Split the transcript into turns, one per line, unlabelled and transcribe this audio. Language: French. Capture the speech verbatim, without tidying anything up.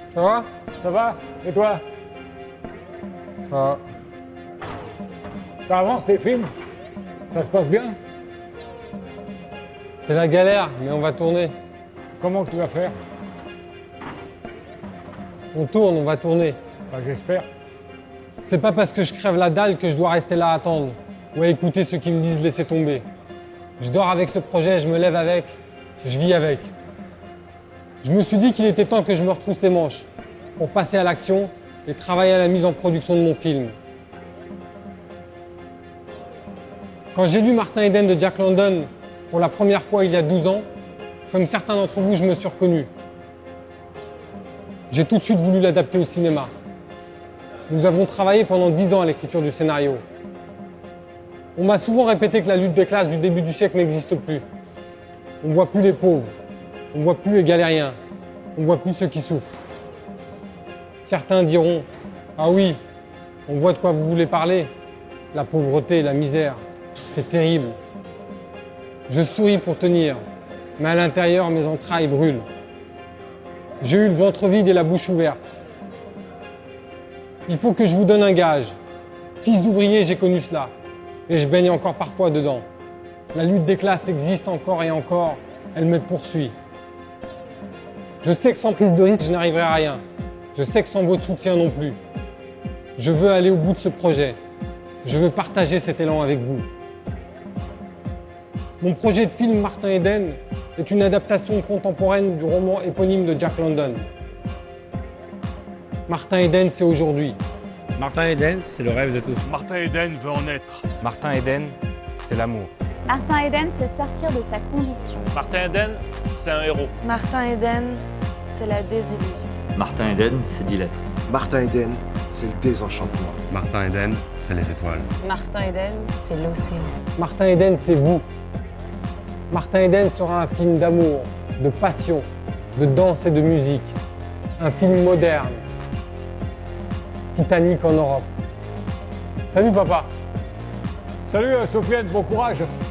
Ça va?
Ça va? Et toi?
Ça va.
Ça avance tes films? Ça se passe bien?
C'est la galère, mais on va tourner.
Comment tu vas faire?
On tourne, on va tourner.
Enfin, j'espère.
C'est pas parce que je crève la dalle que je dois rester là à attendre ou à écouter ceux qui me disent de laisser tomber. Je dors avec ce projet, je me lève avec, je vis avec. Je me suis dit qu'il était temps que je me retrousse les manches pour passer à l'action et travailler à la mise en production de mon film. Quand j'ai lu Martin Eden de Jack London pour la première fois il y a douze ans, comme certains d'entre vous, je me suis reconnu. J'ai tout de suite voulu l'adapter au cinéma. Nous avons travaillé pendant dix ans à l'écriture du scénario. On m'a souvent répété que la lutte des classes du début du siècle n'existe plus. On ne voit plus les pauvres, on ne voit plus les galériens, on ne voit plus ceux qui souffrent. Certains diront « Ah oui, on voit de quoi vous voulez parler, la pauvreté, la misère, c'est terrible. » Je souris pour tenir, mais à l'intérieur, mes entrailles brûlent. J'ai eu le ventre vide et la bouche ouverte. Il faut que je vous donne un gage. Fils d'ouvrier, j'ai connu cela. Et je baigne encore parfois dedans. La lutte des classes existe encore et encore. Elle me poursuit. Je sais que sans prise de risque, je n'arriverai à rien. Je sais que sans votre soutien non plus. Je veux aller au bout de ce projet. Je veux partager cet élan avec vous. Mon projet de film Martin Eden est une adaptation contemporaine du roman éponyme de Jack London. Martin Eden, c'est aujourd'hui.
Martin Eden, c'est le rêve de tous.
Martin Eden veut en être.
Martin Eden, c'est l'amour.
Martin Eden, c'est sortir de sa condition.
Martin Eden, c'est un héros.
Martin Eden, c'est la désillusion.
Martin Eden, c'est dix lettres.
Martin Eden, c'est le désenchantement.
Martin Eden, c'est les étoiles.
Martin Eden, c'est l'océan.
Martin Eden, c'est vous. Martin Eden sera un film d'amour, de passion, de danse et de musique. Un film moderne. Titanic en Europe. Salut papa.
Salut Sofiane, bon courage.